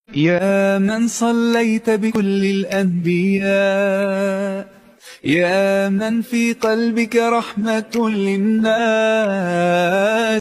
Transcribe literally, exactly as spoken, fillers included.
يا من صليت بكل الأنبياء، يا من في قلبك رحمة للناس.